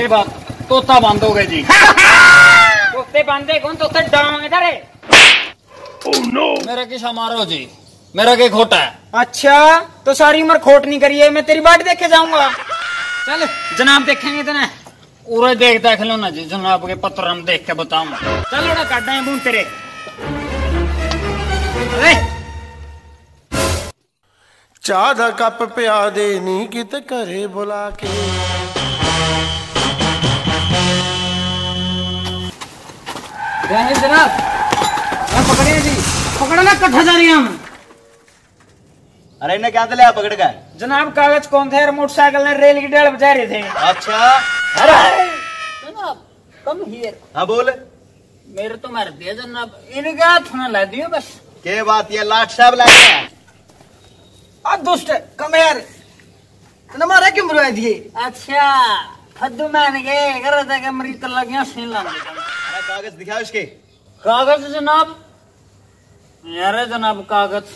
बात तोता बांधोगे जी। तोते बांधे कौन? तोते डांग इधर है। Oh no! मेरा किसा मारो जी, मेरा के खोटा है। अच्छा तो सारी उम्र खोट नहीं करी है, मैं तेरी बाट देखे जाऊंगा। चल जनाब देखेंगे तो ना पूरा देखता खिलो ना जी, जनाब के पत्र हम देख के बताऊंगा। चलो ना काटा है बूंद तेरे। चाह दा कप पिया दे नी कित करे बुला के। जनाब पकड़े जी, पकड़ो ना, कट्ठा जा रही हम। अरे इन्हें क्या दिलाया पकड़ कर? जनाब कागज कौन थे? मोटरसाइकिल ने रेल की डेढ़ बजा रहे थे। अच्छा अरे जनाब कम हियर। हाँ बोल। मेरे तो मार दिया जनाब, इनके हाथ ना ला दियो बस। के बात ये लाट साहब लाया? दुष्ट कम यार, तुम्हारा क्यों बुलवा दिए? अच्छा फद्दू मान गए, कर रहा था मरीज तो लग गया सीन लाने। अरे कागज दिखाओ इसके। कागज जनाब, यार जनाब कागज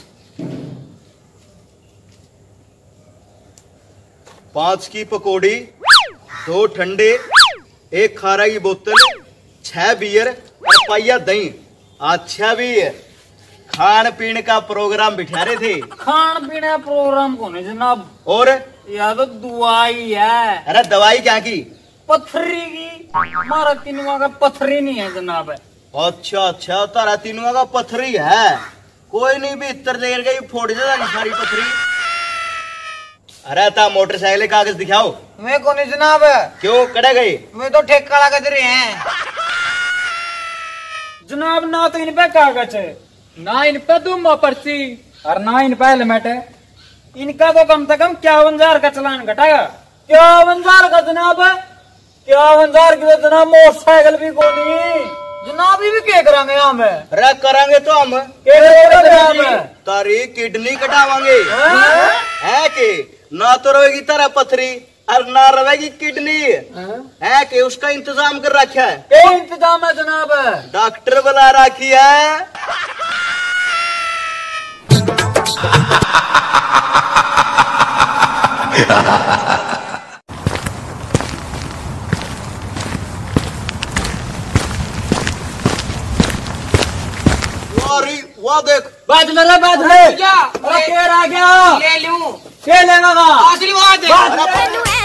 5 की पकौड़ी, 2 ठंडे, 1 खारा की बोतल, 6 बियर और पाइया दही। अच्छा भी है, खान पीने का प्रोग्राम बिठा रहे थे। खान पीने प्रोग्राम कौन है जनाब? और या तो दवाई है। अरे दवाई क्या की? पथरी की। हमारा तीनों का पथरी नहीं है जनाब। अच्छा अच्छा, तारा तीनों का पथरी है। कोई नहीं, भी इतर देर गई फोड़ जाएगी सारी पथरी। अरे ता मोटरसाइकिल कागज दिखाओ। मैं कौन है जनाब? क्यों कड़े गई? मैं तो ठेका लगा दे रहे हैं जनाब। ना तो इन पे कागज है, ना इन पे दुम्मा पर्ची, और ना इन पे हेलमेट है। इनका तो कम से कम 51,000 का चलान घटाएगा। 51,000 का जनाब? 51,000 की तो जनाब मोटरसाइकिल भी कौन जनाब। ये भी क्या करांगे हम? अरे करांगे तो हम तारी किडनी कटावांगे। है के ना तो रहेगी तारा पथरी और ना रहेगी किडनी। है के उसका इंतजाम कर रखा है। क्या इंतजाम है जनाब? डॉक्टर बुला रखी है। वाह देख, बात मेरा बात है क्या? आ गया ले लूं, क्या लेगा? आशीर्वाद